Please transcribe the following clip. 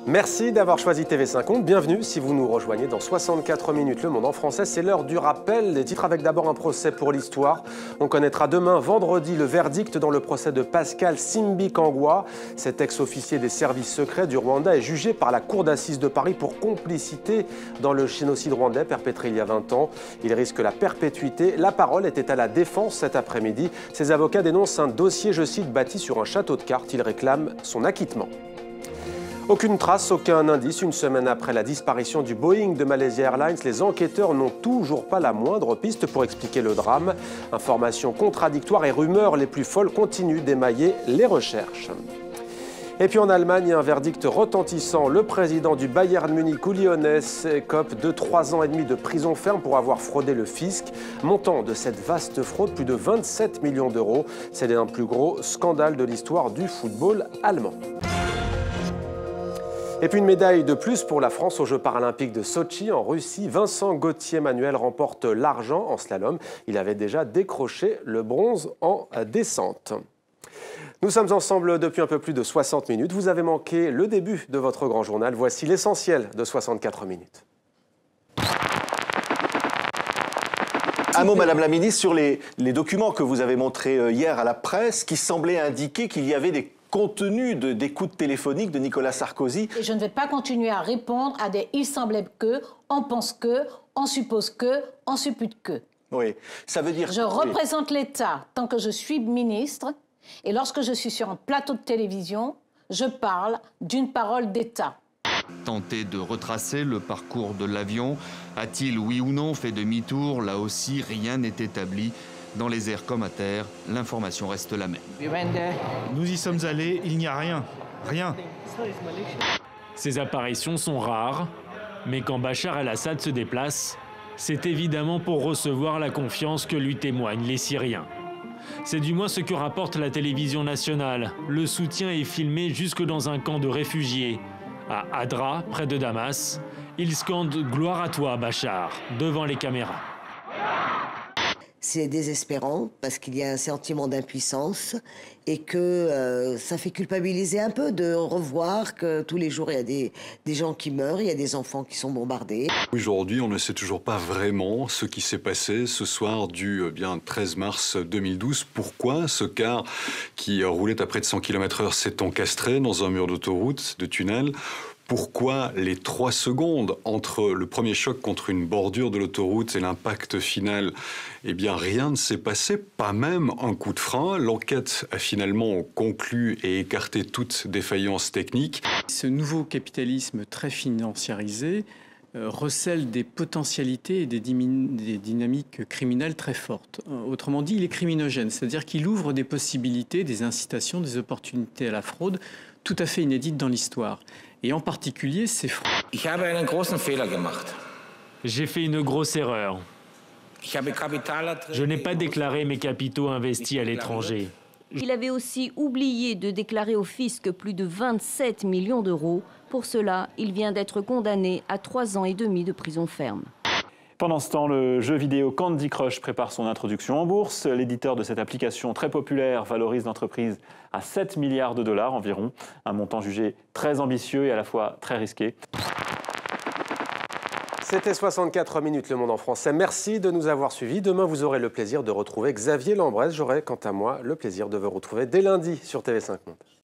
Merci d'avoir choisi TV5 Monde. Bienvenue si vous nous rejoignez dans 64 minutes. Le Monde en français, c'est l'heure du rappel. Les titres avec d'abord un procès pour l'histoire. On connaîtra demain, vendredi, le verdict dans le procès de Pascal Simbi Kangwa. Cet ex-officier des services secrets du Rwanda est jugé par la Cour d'assises de Paris pour complicité dans le génocide rwandais perpétré il y a 20 ans. Il risque la perpétuité. La parole était à la défense cet après-midi. Ses avocats dénoncent un dossier, je cite, bâti sur un château de cartes. Ils réclament son acquittement. Aucune trace, aucun indice. Une semaine après la disparition du Boeing de Malaysia Airlines, les enquêteurs n'ont toujours pas la moindre piste pour expliquer le drame. Informations contradictoires et rumeurs les plus folles continuent d'émailler les recherches. Et puis en Allemagne, un verdict retentissant. Le président du Bayern Munich, Uli Hoeneß, écope de 3 ans et demi de prison ferme pour avoir fraudé le fisc. Montant de cette vaste fraude, plus de 27 millions d'euros. C'est l'un des plus gros scandales de l'histoire du football allemand. Et puis une médaille de plus pour la France aux Jeux paralympiques de Sotchi en Russie. Vincent Gauthier-Manuel remporte l'argent en slalom. Il avait déjà décroché le bronze en descente. Nous sommes ensemble depuis un peu plus de 60 minutes. Vous avez manqué le début de votre grand journal. Voici l'essentiel de 64 minutes. Un mot, Madame la Ministre, sur les documents que vous avez montrés hier à la presse qui semblaient indiquer qu'il y avait des contenus d'écoute téléphonique de Nicolas Sarkozy. Et je ne vais pas continuer à répondre à des « il semblait que »,« on pense que »,« on suppose que »,« on suppute que ». Oui, ça veut dire... Je représente l'État tant que je suis ministre et lorsque je suis sur un plateau de télévision, je parle d'une parole d'État. Tenter de retracer le parcours de l'avion. A-t-il, oui ou non, fait demi-tour? Là aussi, rien n'est établi. Dans les airs comme à terre, l'information reste la même. Nous y sommes allés, il n'y a rien. Rien. Ces apparitions sont rares, mais quand Bachar el-Assad se déplace, c'est évidemment pour recevoir la confiance que lui témoignent les Syriens. C'est du moins ce que rapporte la télévision nationale. Le soutien est filmé jusque dans un camp de réfugiés. À Hadra, près de Damas, ils scandent « Gloire à toi, Bachar » devant les caméras. C'est désespérant parce qu'il y a un sentiment d'impuissance et que ça fait culpabiliser un peu de revoir que tous les jours il y a des gens qui meurent, il y a des enfants qui sont bombardés. Aujourd'hui, on ne sait toujours pas vraiment ce qui s'est passé ce soir du 13 mars 2012. Pourquoi ce car qui roulait à près de 100 km/h s'est encastré dans un mur d'autoroute, de tunnel? Pourquoi les 3 secondes entre le premier choc contre une bordure de l'autoroute et l'impact final? Eh bien, rien ne s'est passé, pas même un coup de frein. L'enquête a finalement conclu et écarté toute défaillance technique. Ce nouveau capitalisme très financiarisé recèle des potentialités et des dynamiques criminelles très fortes. Autrement dit, il est criminogène, c'est-à-dire qu'il ouvre des possibilités, des incitations, des opportunités à la fraude tout à fait inédites dans l'histoire. Et en particulier, ces fraudes. J'ai fait une grosse erreur. Je n'ai pas déclaré mes capitaux investis à l'étranger. Il avait aussi oublié de déclarer au fisc plus de 27 millions d'euros. Pour cela, il vient d'être condamné à 3 ans et demi de prison ferme. Pendant ce temps, le jeu vidéo Candy Crush prépare son introduction en bourse. L'éditeur de cette application très populaire valorise l'entreprise à 7 milliards de dollars environ, un montant jugé très ambitieux et à la fois très risqué. C'était 64 minutes Le Monde en français. Merci de nous avoir suivis. Demain, vous aurez le plaisir de retrouver Xavier Lambresse. J'aurai, quant à moi, le plaisir de vous retrouver dès lundi sur TV5 Monde.